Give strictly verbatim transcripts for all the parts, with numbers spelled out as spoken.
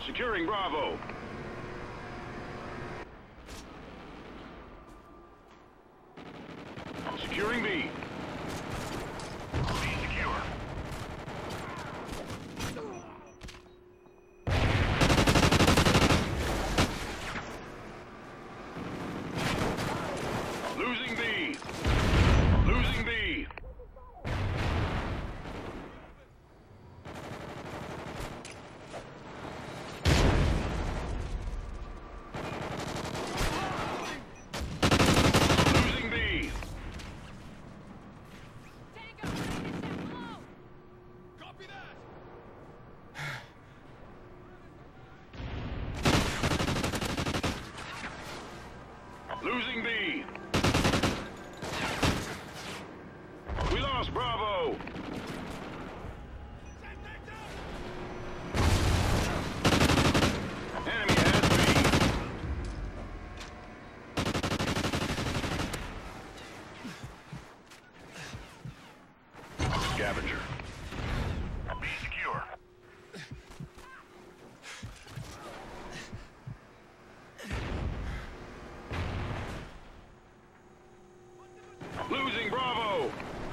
Securing Bravo. Securing B. B secure. Losing B. Losing B. Losing B. We lost Bravo. Enemy has B. Scavenger. B secure. Losing Bravo!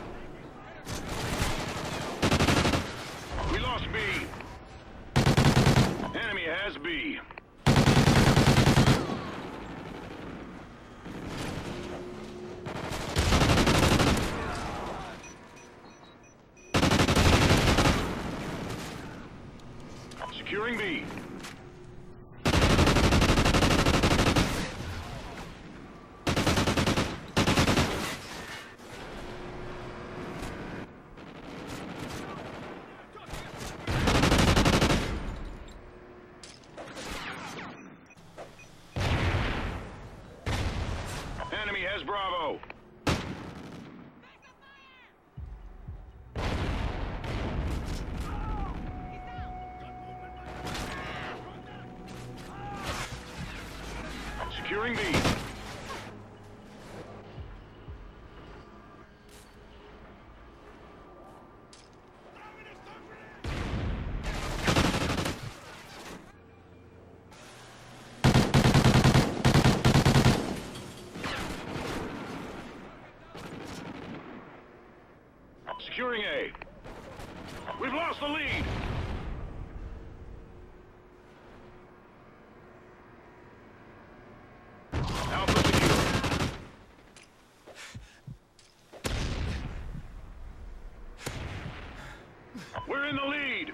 We lost B. Enemy has B. Securing B. Enemy has Bravo. Securing B. Securing A. We've lost the lead. Alpha secure. We're in the lead.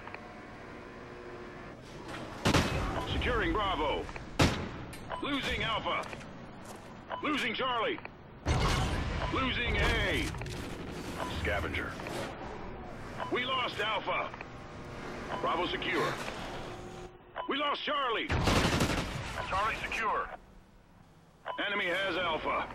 Securing Bravo. Losing Alpha. Losing Charlie. Losing A. Scavenger. We lost Alpha. Bravo secure. We lost Charlie. Charlie secure. Enemy has Alpha.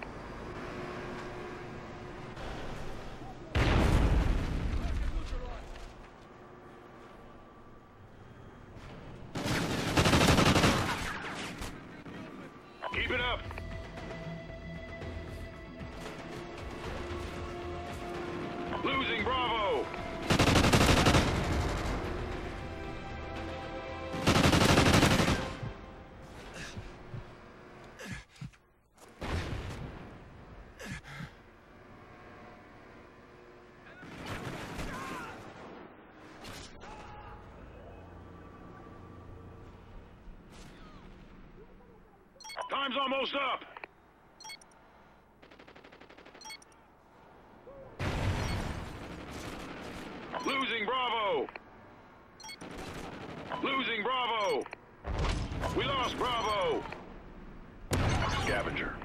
Keep it up. Losing Bravo. Time's almost up. Losing Bravo. Losing Bravo. We lost Bravo. Scavenger.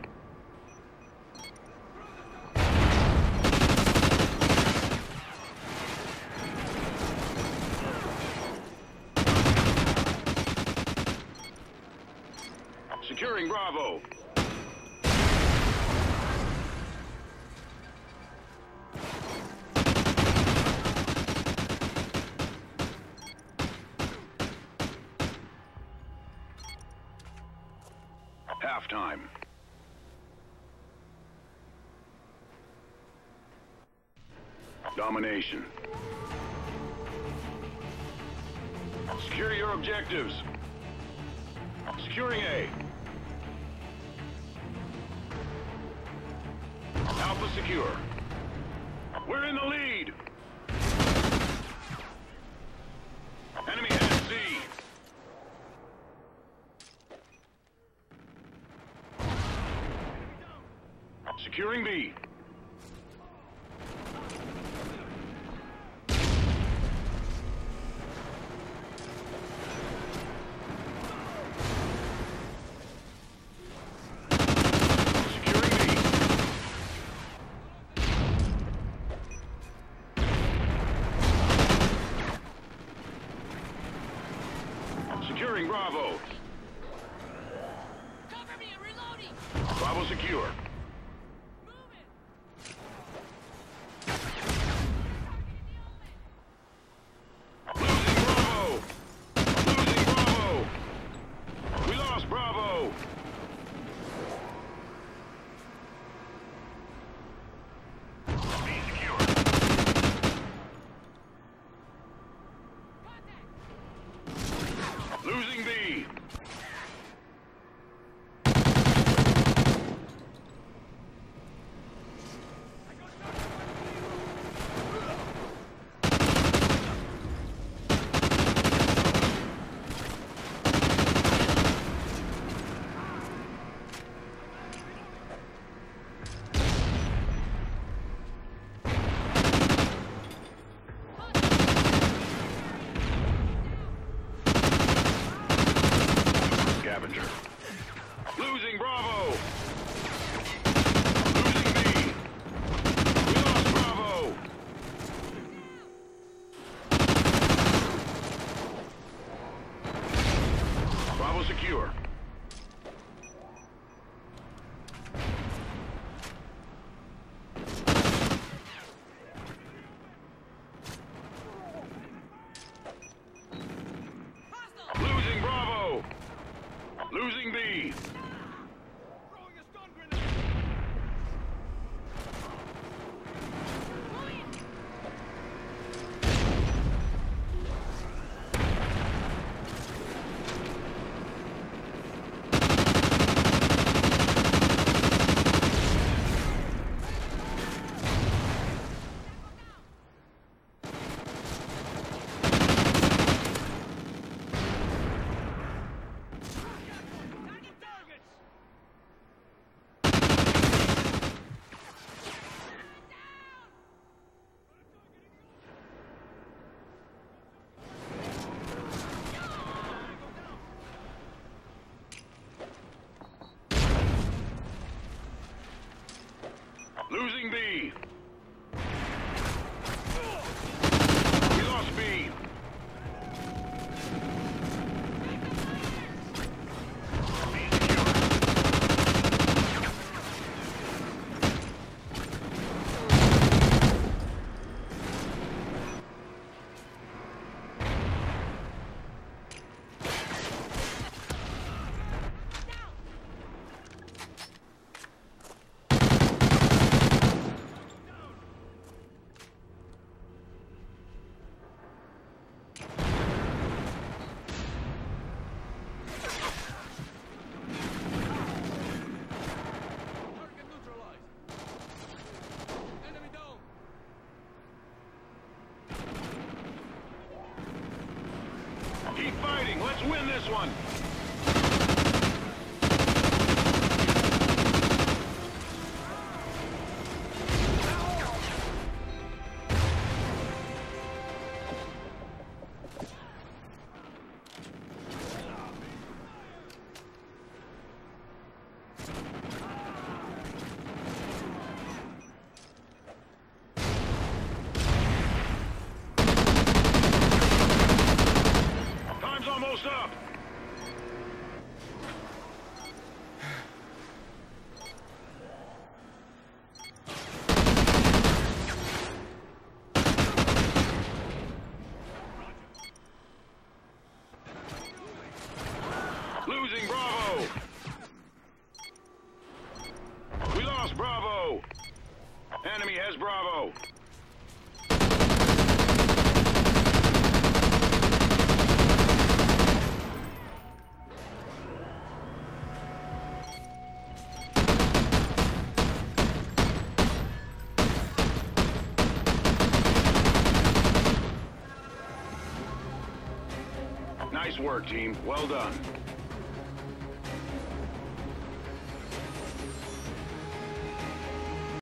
Securing Bravo. Halftime. Domination. Secure your objectives. Securing A. Alpha secure. We're in the lead. Enemy has C. Securing B. Securing Bravo. Cover me, I'm reloading. Bravo secure. Moving. Losing Bravo. Losing Bravo. We lost Bravo. B secure. Losing B. Scavenger. Losing Bravo. Losing B. We lost Bravo. Bravo secure. Losing Bravo. Losing B. Throwing a stun grenade. Target targets. Losing B. We lost B. B secure. Target neutralized. Enemy down. Keep fighting. Let's win this one. Time's almost up. Losing Bravo. We lost Bravo. Enemy has Bravo. Nice work, team. Well done.